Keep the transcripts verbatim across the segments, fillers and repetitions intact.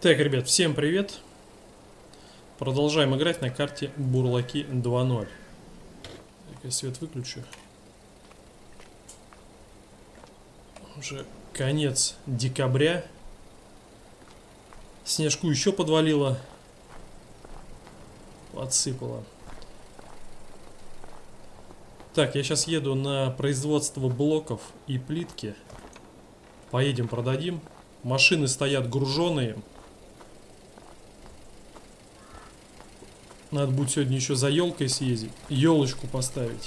Так, ребят, всем привет! Продолжаем играть на карте Бурлаки два ноль. Так, я свет выключу. Уже конец декабря. Снежку еще подвалило. Подсыпало. Так, я сейчас еду на производство блоков и плитки. Поедем, продадим. Машины стоят груженые. Надо будет сегодня еще за елкой съездить, елочку поставить.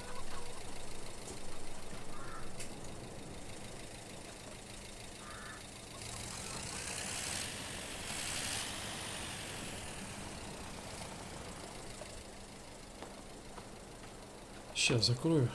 Сейчас закрою.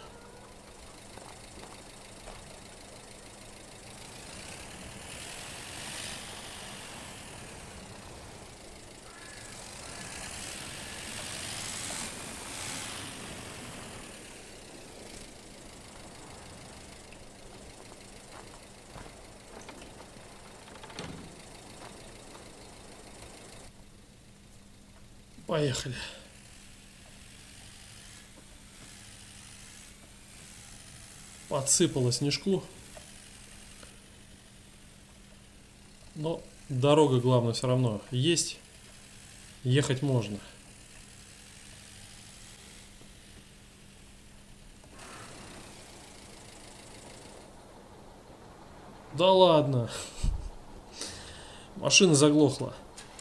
Поехали. Подсыпало снежку. Но дорога, главное, все равно есть. Ехать можно. Да ладно. Машина заглохла.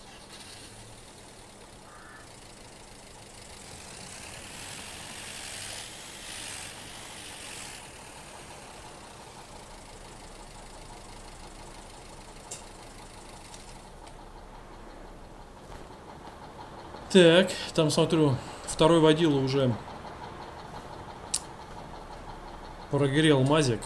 Так, там смотрю, второй водила уже прогрел мазик.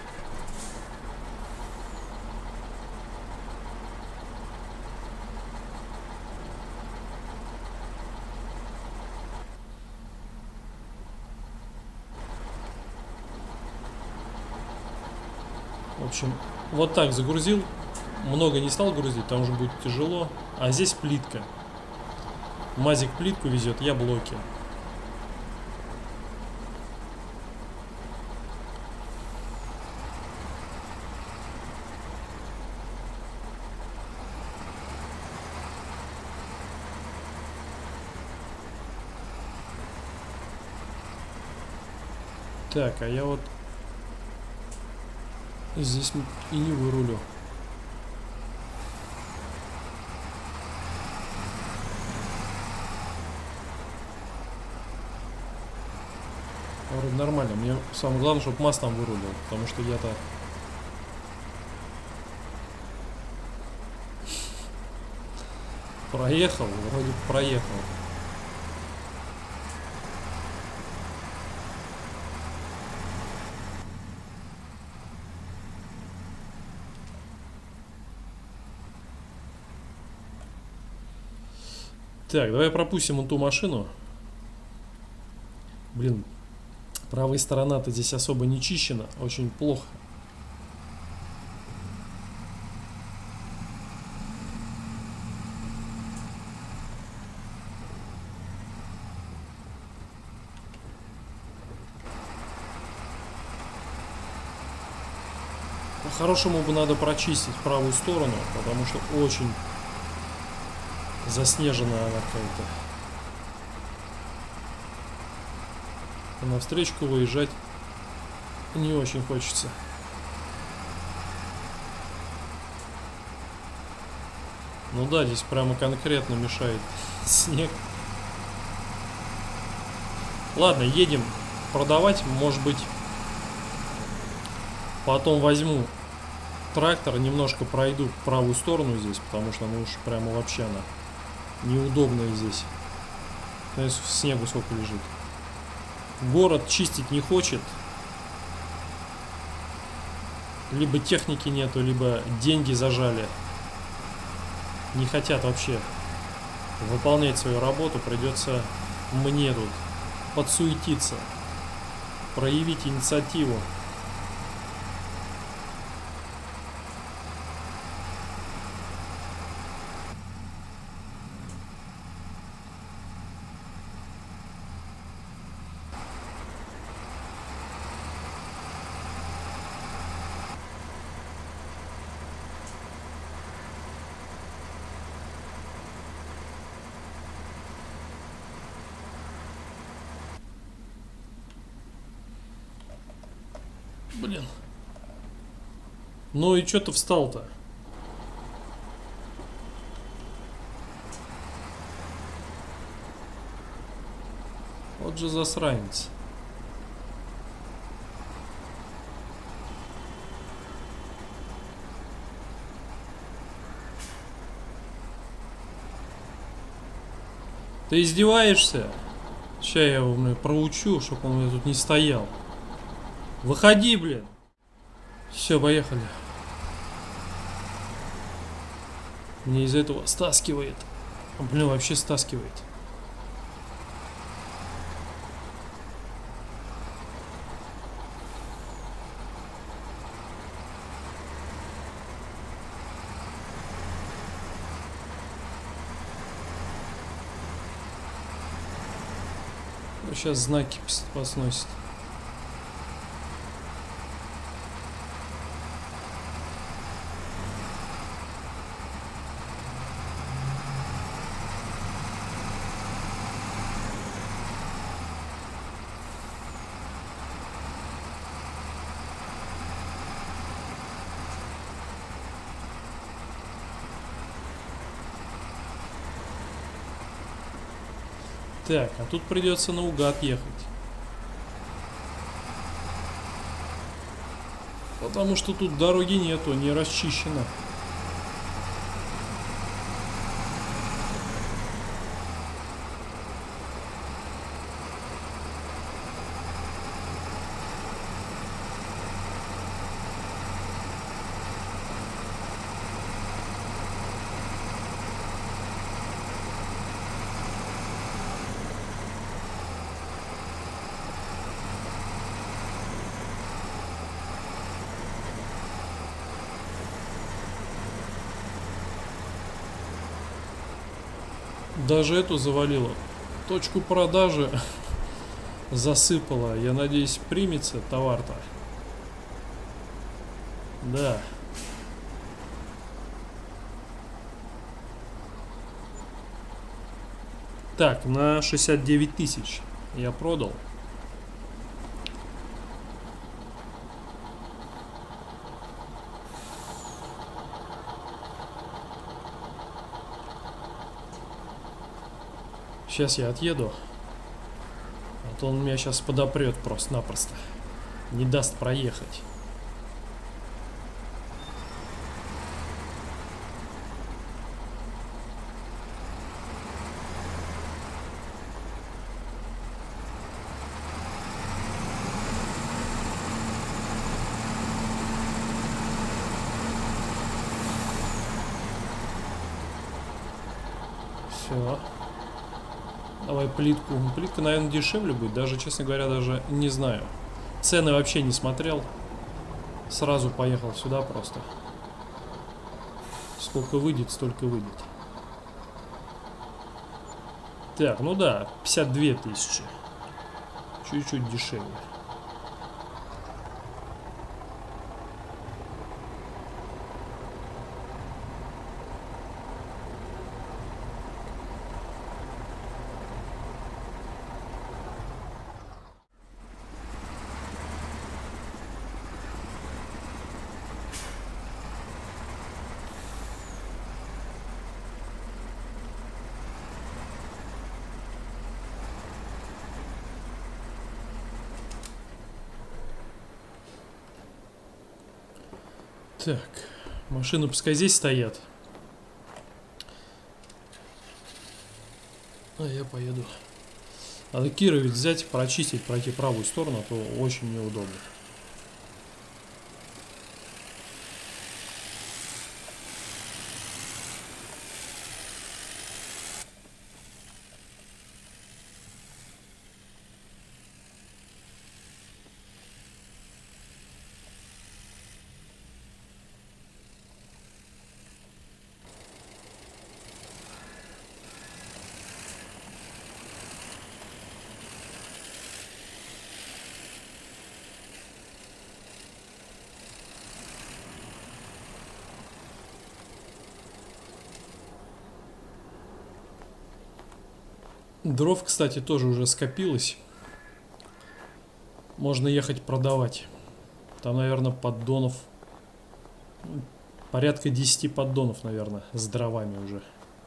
В общем, вот так загрузил. Много не стал грузить, там уже будет тяжело. А здесь плитка. Мазик плитку везет, я блоки. Так, а я вот здесь и не вырулю. Вроде нормально. Мне самое главное, чтобы МАЗ там вырулил, потому что я-то проехал, вроде проехал. Так, давай пропустим вон ту машину. Блин, правая сторона-то здесь особо не чищена, очень плохо. По-хорошему бы надо прочистить правую сторону, потому что очень заснежена она какая-то. На встречку выезжать не очень хочется. Ну да, здесь прямо конкретно мешает снег. Ладно, едем продавать. Может быть, потом возьму трактор, немножко пройду в правую сторону здесь, потому что ну уж прямо вообще она неудобная здесь. Знаешь, снегу сколько лежит. Город чистить не хочет. Либо техники нету, либо деньги зажали. Не хотят вообще выполнять свою работу. Придется мне тут подсуетиться, проявить инициативу. Блин. Ну и что ты встал-то? Вот же засранец. Ты издеваешься? Сейчас я его, блин, проучу, чтобы он у меня тут не стоял. Выходи, блин. Все, поехали. Мне из-за этого стаскивает. Блин, вообще стаскивает. Сейчас знаки посносит. Так, а тут придется наугад ехать. Потому что тут дороги нету, не расчищено. Даже эту завалило. Точку продажи засыпала. Я надеюсь, примется товар-то. Да. Так, на шестьдесят девять тысяч я продал. Сейчас я отъеду. А то он меня сейчас подопрет просто-напросто. Не даст проехать. Все. Давай плитку. Плитка, наверное, дешевле будет. Даже, честно говоря, даже не знаю. Цены вообще не смотрел. Сразу поехал сюда просто. Сколько выйдет, столько выйдет. Так, ну да, пятьдесят две тысячи. Чуть-чуть дешевле. Так, машины пускай здесь стоят. А я поеду. Надо Кира ведь взять, прочистить, пройти правую сторону, а то очень неудобно. Дров, кстати, тоже уже скопилось. Можно ехать продавать. Там, наверное, поддонов... ну, порядка десяти поддонов, наверное, с дровами уже.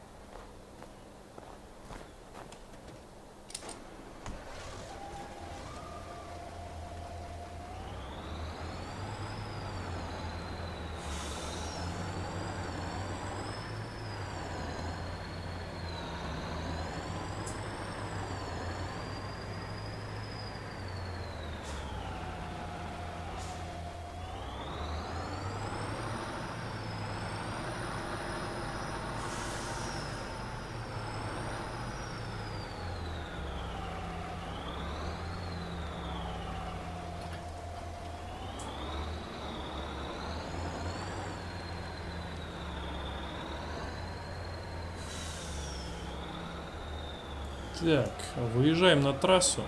Так, выезжаем на трассу.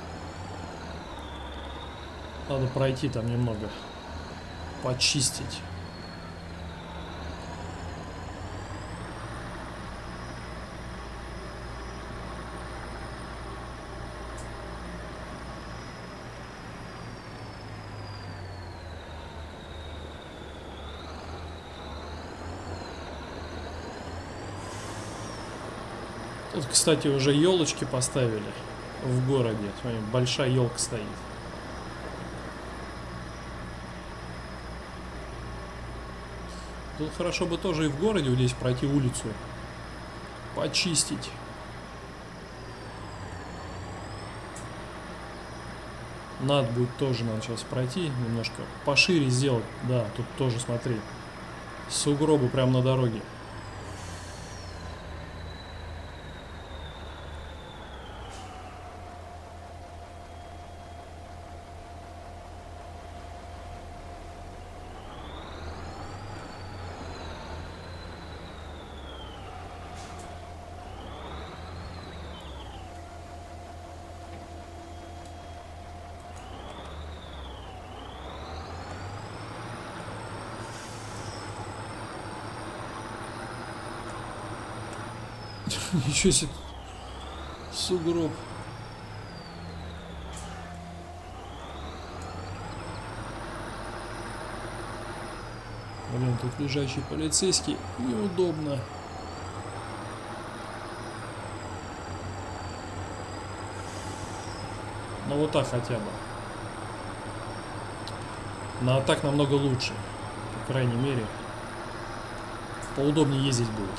Надо пройти там немного, почистить. Тут, кстати, уже елочки поставили в городе. Смотри, большая елка стоит. Тут хорошо бы тоже и в городе вот здесь пройти улицу, почистить. Надо будет тоже, надо сейчас пройти, немножко пошире сделать. Да, тут тоже, смотри, сугробы прямо на дороге. Еще себе сугроб. Блин, тут лежачий полицейский, неудобно. Ну вот так хотя бы. Ну а так намного лучше. По крайней мере, поудобнее ездить будет.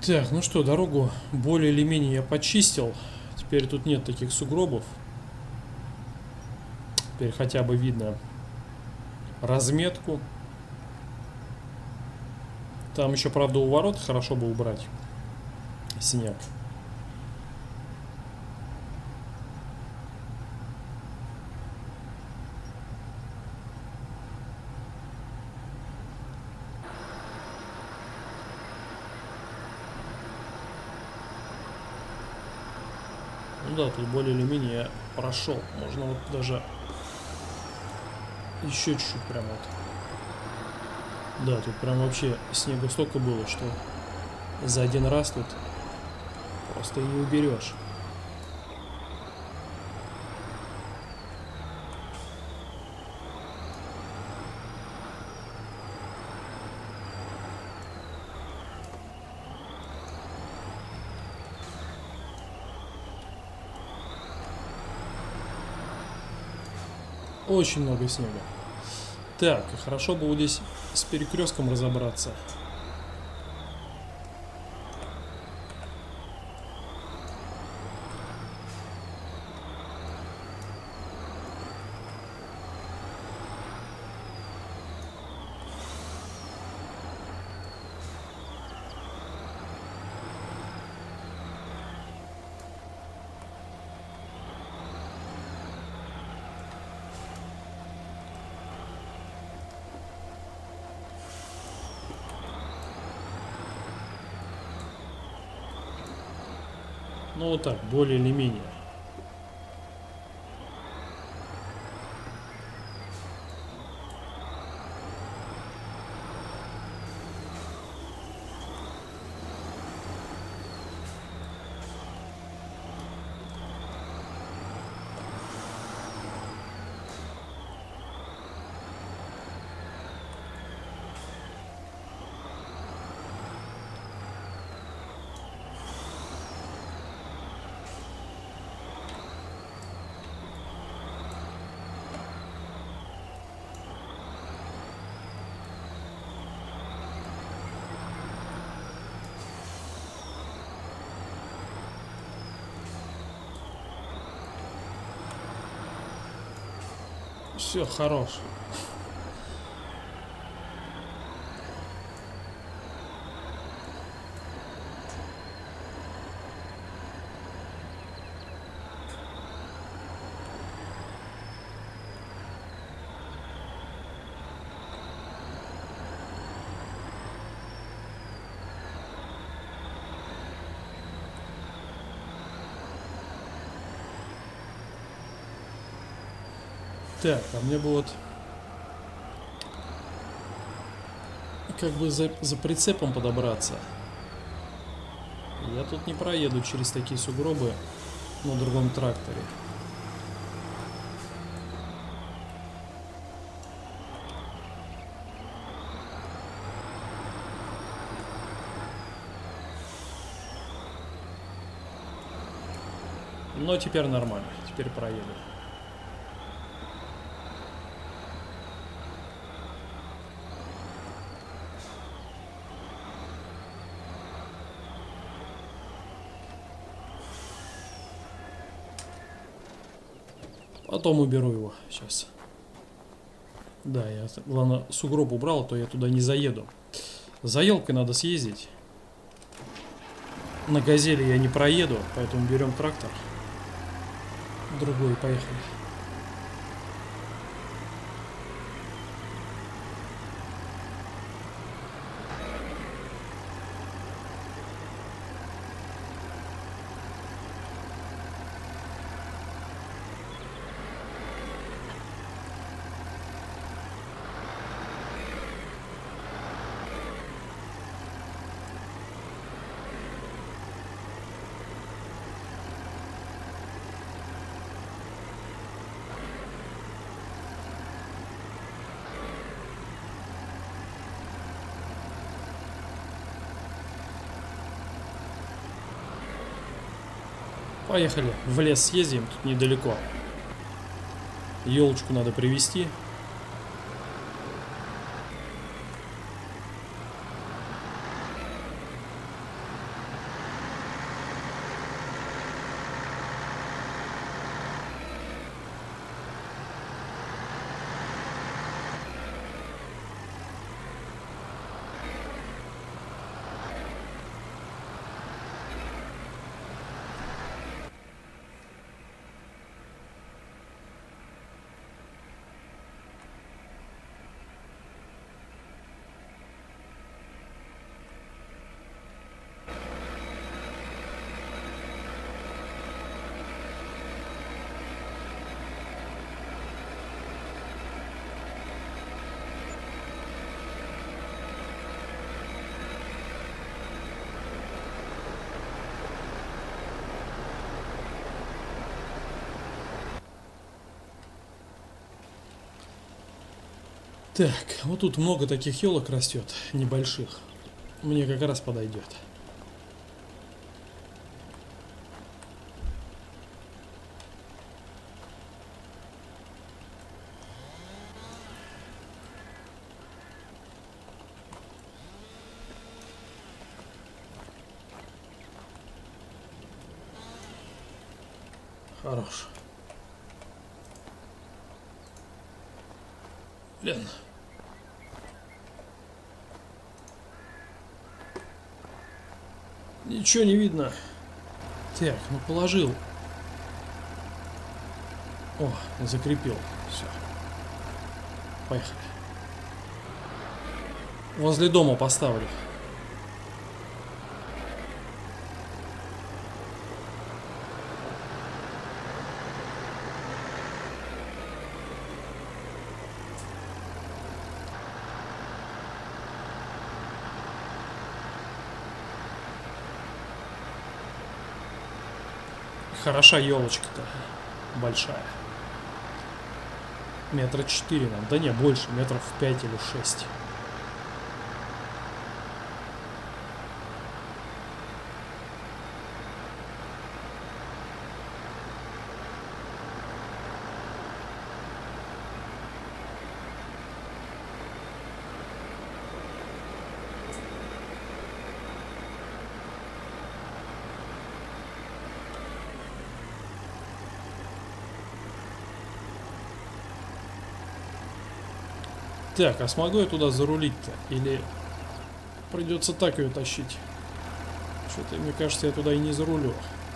Так, ну что, дорогу более или менее я почистил. Теперь тут нет таких сугробов. Теперь хотя бы видно разметку. Там еще, правда, у ворот хорошо бы убрать снег. Ну да, тут более или менее я прошел. Можно вот даже еще чуть-чуть прям вот. Да, тут прям вообще снега столько было, что за один раз тут просто и не уберешь. Очень много снега. Так, и хорошо бы вот здесь с перекрестком разобраться. Ну вот так, более или менее. Все, хорош. Так, а мне бы вот как бы за, за прицепом подобраться. Я тут не проеду через такие сугробы на другом тракторе. Но теперь нормально, теперь проеду. Потом уберу его сейчас. Да, я, главное, сугроб убрал, а то я туда не заеду. За елкой надо съездить. На газели я не проеду, поэтому берем трактор. Другой, поехали. Поехали, в лес съездим, тут недалеко. Елочку надо привезти. Так, вот тут много таких елок растет, небольших. Мне как раз подойдет. Хорош. Блин. Ничего не видно. Так, ну положил. О, закрепил. Все. Поехали. Возле дома поставлю. Хороша елочка-то. Большая. Метра четыре нам. Да не, больше. Метров пять или шесть. Так, а смогу я туда зарулить-то? Или придется так ее тащить? Что-то, мне кажется, я туда и не зарулю.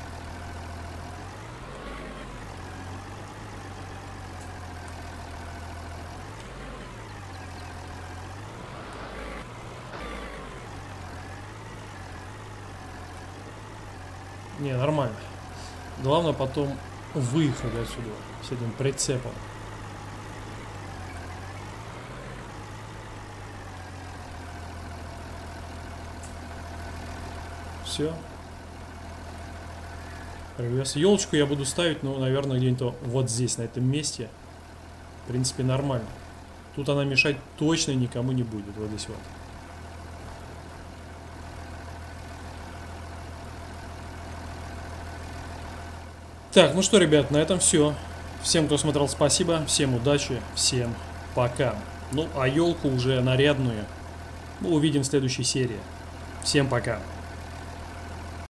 Не, нормально. Главное потом выехать отсюда с этим прицепом. Все. Привез. Елочку я буду ставить, ну, наверное, где-нибудь вот здесь, на этом месте. В принципе, нормально. Тут она мешать точно никому не будет. Вот здесь вот. Так, ну что, ребят, на этом все. Всем, кто смотрел, спасибо. Всем удачи. Всем пока. Ну, а елку уже нарядную мы увидим в следующей серии. Всем пока.